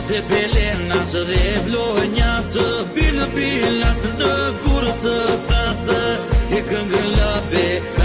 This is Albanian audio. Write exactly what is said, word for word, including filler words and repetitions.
de pelena zreblonjată, bil bilat në gurë të thate, e këngën labe